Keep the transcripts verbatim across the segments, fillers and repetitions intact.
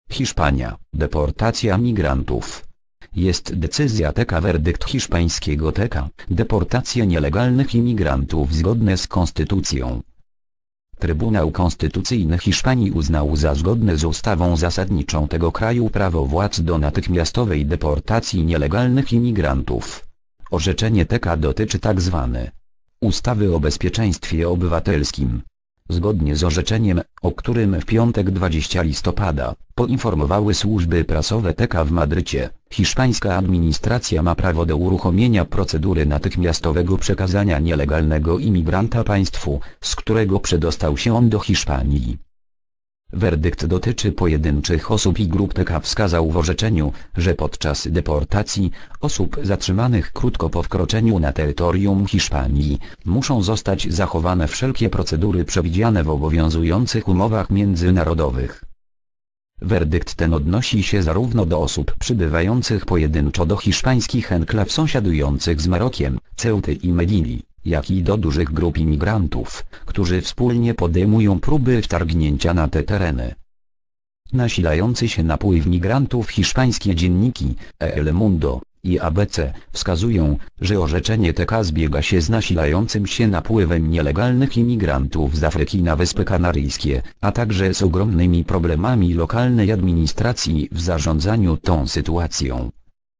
Hiszpania, deportacja migrantów. Jest decyzja T K, werdykt hiszpańskiego T K, deportacja nielegalnych imigrantów zgodne z konstytucją. Trybunał Konstytucyjny Hiszpanii uznał za zgodne z ustawą zasadniczą tego kraju prawo władz do natychmiastowej deportacji nielegalnych imigrantów. Orzeczenie T K dotyczy tzw. ustawy o bezpieczeństwie obywatelskim. Zgodnie z orzeczeniem, o którym w piątek dwudziestego listopada, poinformowały służby prasowe T K w Madrycie, hiszpańska administracja ma prawo do uruchomienia procedury natychmiastowego przekazania nielegalnego imigranta państwu, z którego przedostał się on do Hiszpanii. Werdykt dotyczy pojedynczych osób i grup. T K wskazał w orzeczeniu, że podczas deportacji osób zatrzymanych krótko po wkroczeniu na terytorium Hiszpanii muszą zostać zachowane wszelkie procedury przewidziane w obowiązujących umowach międzynarodowych. Werdykt ten odnosi się zarówno do osób przybywających pojedynczo do hiszpańskich enklaw sąsiadujących z Marokiem, Ceuty i Melilli, jak i do dużych grup imigrantów, którzy wspólnie podejmują próby wtargnięcia na te tereny. Nasilający się napływ migrantów. Hiszpańskie dzienniki El Mundo i A B C wskazują, że orzeczenie T K zbiega się z nasilającym się napływem nielegalnych imigrantów z Afryki na Wyspy Kanaryjskie, a także z ogromnymi problemami lokalnej administracji w zarządzaniu tą sytuacją.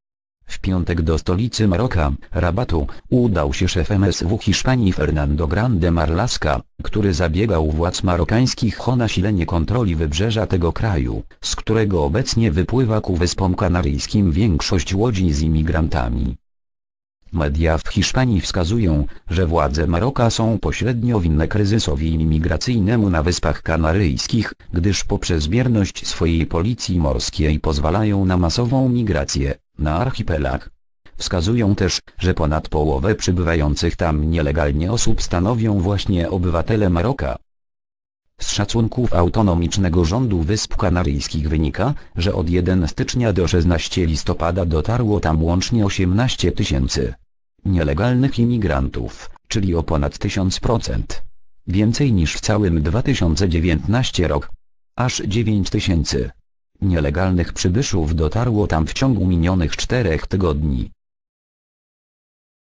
W piątek do stolicy Maroka, Rabatu, udał się szef M S W Hiszpanii Fernando Grande Marlaska, który zabiegał u władz marokańskich o nasilenie kontroli wybrzeża tego kraju, z którego obecnie wypływa ku Wyspom Kanaryjskim większość łodzi z imigrantami. Media w Hiszpanii wskazują, że władze Maroka są pośrednio winne kryzysowi imigracyjnemu na Wyspach Kanaryjskich, gdyż poprzez bierność swojej policji morskiej pozwalają na masową migrację na archipelag. Wskazują też, że ponad połowę przybywających tam nielegalnie osób stanowią właśnie obywatele Maroka. Z szacunków autonomicznego rządu Wysp Kanaryjskich wynika, że od pierwszego stycznia do szesnastego listopada dotarło tam łącznie osiemnaście tysięcy nielegalnych imigrantów, czyli o ponad tysiąc procent. Więcej niż w całym dwa tysiące dziewiętnastym rok. Aż dziewięć tysięcy nielegalnych przybyszów dotarło tam w ciągu minionych czterech tygodni.